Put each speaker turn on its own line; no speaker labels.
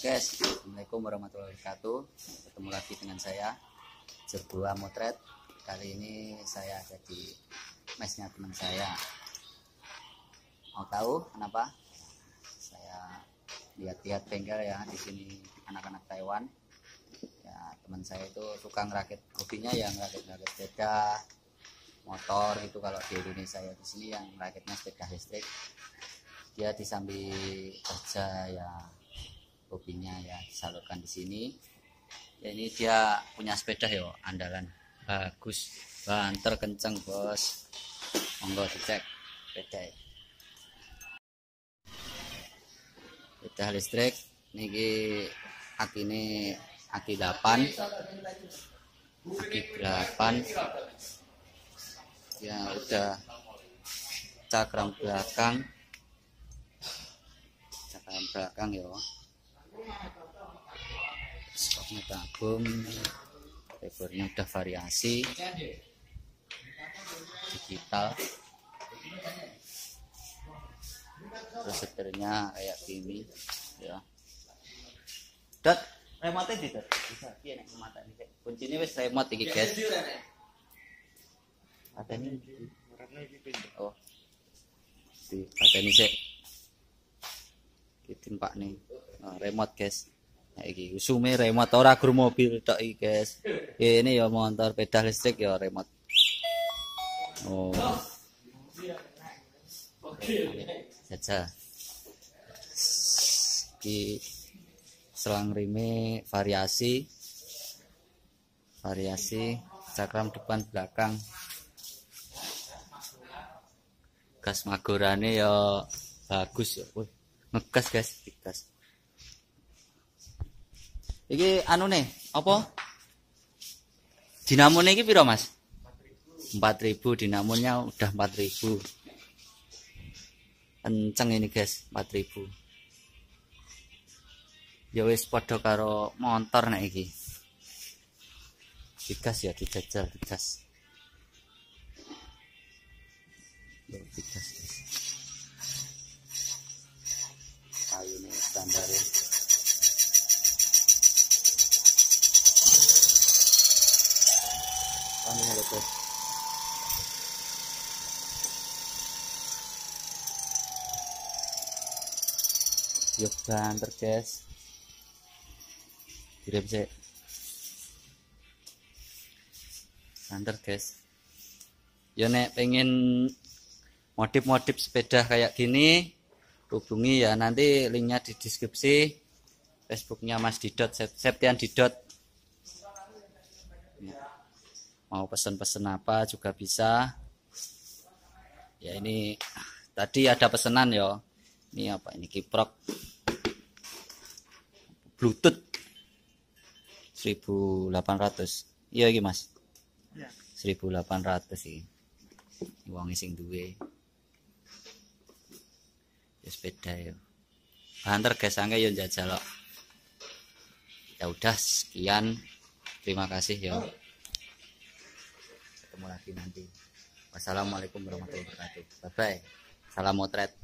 guys, assalamualaikum warahmatullahi wabarakatuh. Ketemu lagi dengan saya Sebuah Motret. Kali ini saya ada di mesnya teman saya. Mau tahu kenapa? Saya lihat-lihat bengkel ya, di sini anak-anak Taiwan. Ya, teman saya itu suka ngerakit, hobinya yang ngerakit sepeda motor gitu. Kalau di Indonesia ya, di sini yang rakitnya sepeda listrik. Dia disambi kerja ya, hobinya ya disalurkan di sini. Ya, ini dia punya sepeda yo, andalan bagus, banter kenceng bos. Monggo dicek sepeda. Sepeda listrik niki akine aki 8. Aki 8. Ya udah cakram belakang ya, skopnya tabung, lebarnya udah variasi digital, terus setirnya kayak gini ya. Dat remote di dat bisa piye nek mata iki kuncine wis remote iki guys. Pateni oh di pateni sik timpak nih remote guys. Nah, iki usume remote ora gur mobil tok iki guys. Ini ya motor pedal listrik ya remote. Oh. Saja. Iki selang rime variasi cakram depan belakang. Gas magorane ya bagus ya. Ngegas guys, gas. Iki anu nih, apa? Dinamone iki piro, Mas? 4.000 dinamonya udah 4.000. Kenceng ini guys, 4.000. Ya wis padha karo motor nek iki. Digas ya, dijajal digas. Yo digas guys. Kayu ini standar ya. Ini ada guys. Yuk banter guys. Kirim sih. Banter guys. Yo nek pengen modif-modif sepeda kayak gini, hubungi ya, nanti linknya di deskripsi. Facebooknya Mas Didot, Septian Didot. Mau pesen-pesen apa juga bisa. Ya ini tadi ada pesanan ya. Ini apa ini, kiprok Bluetooth 1.800. Iya iki Mas. Ya. 1.800 sih. Wong sing duwe. Ya sepeda ya. Banter guys, angge yo njajal kok. Ya udah sekian. Terima kasih ya. Ketemu lagi nanti. Wassalamualaikum warahmatullahi wabarakatuh. Bye bye. Salam motret.